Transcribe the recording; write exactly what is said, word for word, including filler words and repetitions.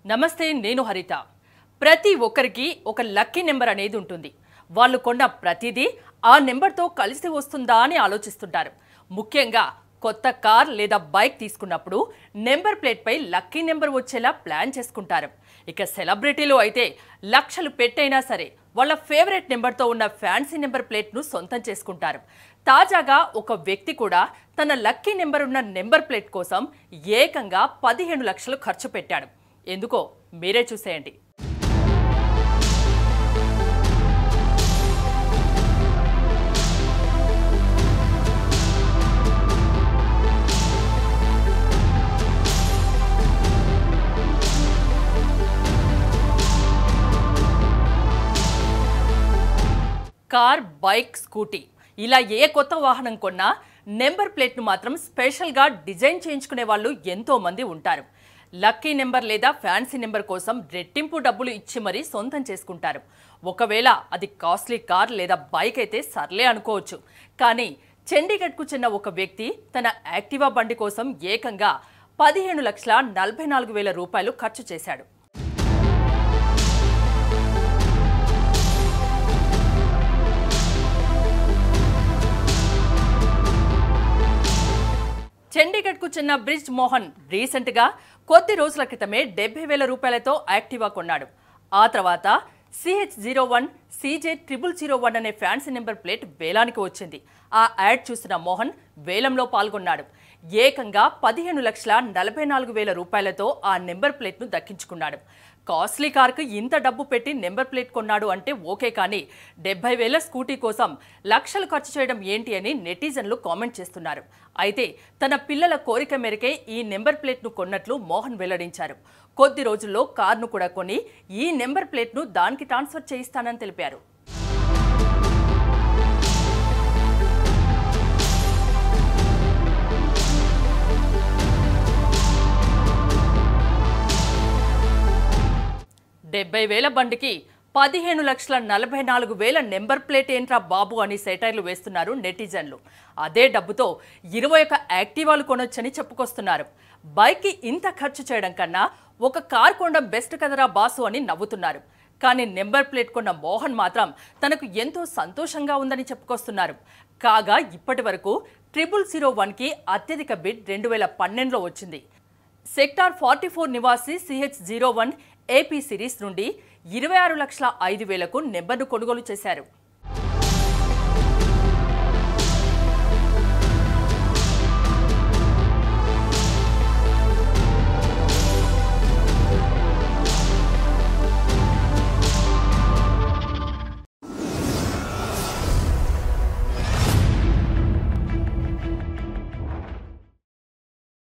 నమస్తే, నేను హరిత. ప్రతి ఒక్కరికి ఒక లక్కీ నెంబర్ అనేది ఉంటుంది. వాళ్ళు కొన్న ప్రతిదీ ఆ నెంబర్తో కలిసి వస్తుందా అని ఆలోచిస్తుంటారు. ముఖ్యంగా కొత్త కార్ లేదా బైక్ తీసుకున్నప్పుడు నెంబర్ ప్లేట్పై లక్కీ నెంబర్ వచ్చేలా ప్లాన్ చేసుకుంటారు. ఇక సెలబ్రిటీలు అయితే లక్షలు పెట్టైనా సరే వాళ్ళ ఫేవరెట్ నెంబర్తో ఉన్న ఫ్యాన్సీ నెంబర్ ప్లేట్ను సొంతం చేసుకుంటారు. తాజాగా ఒక వ్యక్తి కూడా తన లక్కీ నెంబర్ ఉన్న నెంబర్ ప్లేట్ కోసం ఏకంగా పదిహేను లక్షలు ఖర్చు పెట్టాడు. ఎందుకో మీరే చూసేయండి. కార్, బైక్, స్కూటీ ఇలా ఏ కొత్త వాహనం కొన్నా నెంబర్ ప్లేట్ను మాత్రం స్పెషల్గా డిజైన్ చేయించుకునే వాళ్ళు ఎంతో మంది ఉంటారు. లక్కీ నెంబర్ లేదా ఫ్యాన్సీ నెంబర్ కోసం రెట్టింపు డబ్బులు ఇచ్చి మరీ సొంతం చేసుకుంటారు. ఒకవేళ అది కాస్ట్లీ కార్ లేదా బైక్ అయితే సర్లే అనుకోవచ్చు. కానీ చండీగఢ్కు చెందిన ఒక వ్యక్తి తన యాక్టివా బండి కోసం ఏకంగా పదిహేను లక్షల నలభై నాలుగు వేల రూపాయలు ఖర్చు చేశాడు. చండీగఢ్కు చెందిన బ్రిజ్ మోహన్ రీసెంట్గా కొద్ది రోజుల క్రితమే డెబ్బై వేల రూపాయలతో యాక్టివా కొన్నాడు. ఆ తర్వాత CH zero one CJ triple zero one అనే ఫ్యాన్సీ నెంబర్ ప్లేట్ వేలానికి వచ్చింది. ఆ యాడ్ చూసిన మోహన్ వేలంలో పాల్గొన్నాడు. ఏకంగా పదిహేను లక్షల నలభై నాలుగు వేల రూపాయలతో ఆ నెంబర్ ప్లేట్ను దక్కించుకున్నాడు. కాస్ట్లీ కార్కు ఇంత డబ్బు పెట్టి నెంబర్ ప్లేట్ కొన్నాడు అంటే ఓకే, కానీ డెబ్బై వేల స్కూటీ కోసం లక్షలు ఖర్చు చేయడం ఏంటి అని నెటిజన్లు కామెంట్ చేస్తున్నారు. అయితే తన పిల్లల కోరిక మేరకే ఈ నెంబర్ ప్లేట్ను కొన్నట్లు మోహన్ వెల్లడించారు. కొద్ది రోజుల్లో కార్ను కూడా కొని ఈ నెంబర్ ప్లేట్ను దానికి ట్రాన్స్ఫర్ చేయిస్తానని తెలిపారు. డెబ్బై వేల బండికి పదిహేను లక్షల నలభై నాలుగు వేల నెంబర్ ప్లేట్ ఏంట్రా బాబు అని సెటైర్లు వేస్తున్నారు నెటిజన్లు. అదే డబ్బుతో ఇరవై ఒక యాక్టివాలు కొనొచ్చని చెప్పుకొస్తున్నారు. బైక్కి ఇంత ఖర్చు చేయడం కన్నా ఒక కార్ కొనడం బెస్ట్ కదరా బాసు అని నవ్వుతున్నారు. కానీ నెంబర్ ప్లేట్ కొన్న మోహన్ మాత్రం తనకు ఎంతో సంతోషంగా ఉందని చెప్పుకొస్తున్నారు. కాగా ఇప్పటి వరకు ట్రిపుల్ జీరో వన్కి అత్యధిక బిడ్ రెండు వేల పన్నెండులో వచ్చింది. సెక్టార్ ఫార్టీ ఫోర్ నివాసి CH zero one AP series నుండి ఇరవై ఆరు లక్షల ఐదు వేలకు నెంబర్ను కొనుగోలు చేశారు.